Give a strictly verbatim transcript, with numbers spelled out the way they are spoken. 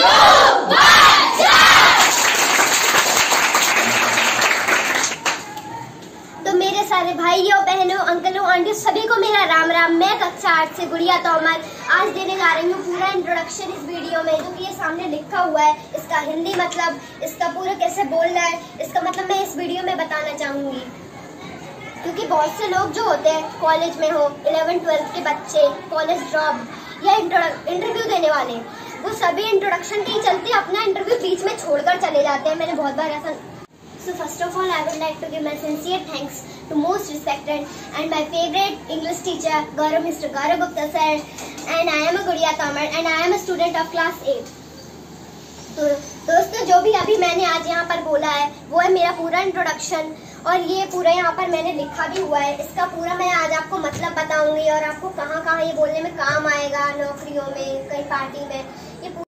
तो मेरे सारे भाइयों बहनों अंकलों आंटियों सभी को मेरा राम राम। मैं कक्षा आठ से गुड़िया तोमर आज देने जा रही हूँ पूरा इंट्रोडक्शन इस वीडियो में, जो कि ये सामने लिखा हुआ है। इसका हिंदी मतलब, इसका पूरा कैसे बोलना है, इसका मतलब मैं इस वीडियो में बताना चाहूंगी। क्योंकि बहुत से लोग जो होते हैं कॉलेज में हो, इलेवन ट्वेल्थ के बच्चे, कॉलेज ड्रॉप या इंटरव्यू देने वाले, वो सभी इंट्रोडक्शन के ही चलते अपना इंटरव्यू बीच में छोड़कर चले जाते हैं। मैंने बहुत बार ऐसा। So first of all, I would like to give my sincere thanks to most respected and my favorite English teacher, Gaurav, Mister Gaurav Gupta sir, and I am a Gudiya Tamar and I am a student of class eight. तो दोस्तों, जो भी अभी मैंने आज यहाँ पर बोला है वो है मेरा पूरा इंट्रोडक्शन, और ये पूरा यहाँ पर मैंने लिखा भी हुआ है। इसका पूरा मैं आज आपको मतलब बताऊंगी और आपको कहाँ कहाँ ये बोलने में काम आएगा, नौकरियों में, कई पार्टी में।